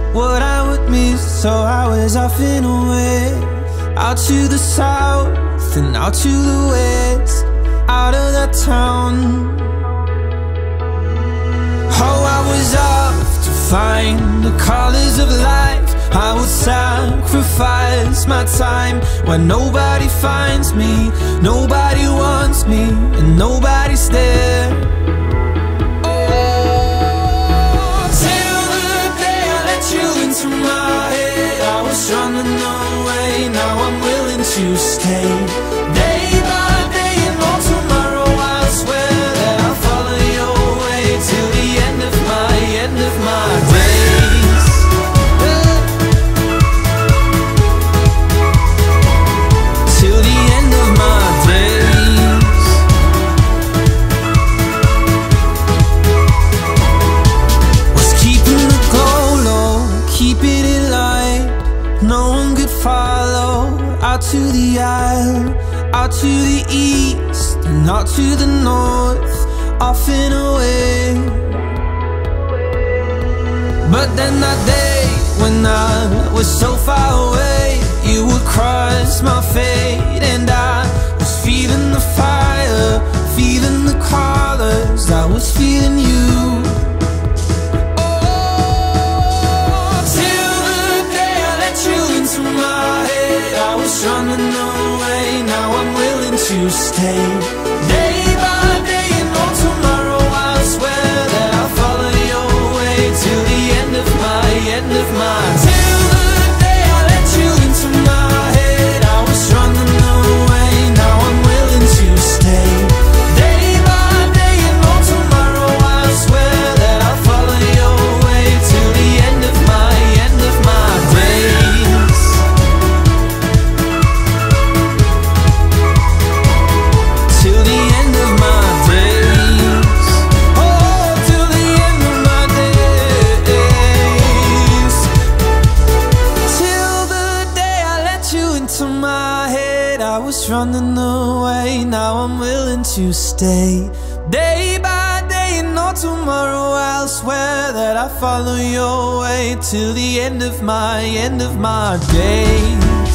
what I would miss. So I was off and away, out to the south and out to the west, out of that town. Oh, I was off to find the colors of life. I would sacrifice my time when nobody finds me, nobody wants me, and nobody's there. Oh, till the day I let you into my head. I was running away, now I'm willing to stay. Day by day and all tomorrow, I swear that I'll follow your way till the end of my days. Till the end of my days. Was keeping the glow low, keeping it light. No one could follow. Out to the isle, out to the east, and out to the north, off and away. But then that day when I was so far away, you would cross my fate, and I was feeling the fire, feeling the colors, I was feeling you. Oh, till the day I let you into my head. I was running away, now I'm willing to stay. Day by day and all tomorrow, I swear that I'll follow your way till the end of my till the day I let you into my head. I was running away, now I'm willing to stay. Day by day and all tomorrow, I swear that I'll follow your way till the end of my days. Till the end of my days. Oh, till the end of my days. Till the day I let you into my head. I was running away, now I'm willing to stay. Day by day and all tomorrow, I'll swear that I follow your way till the end of my days.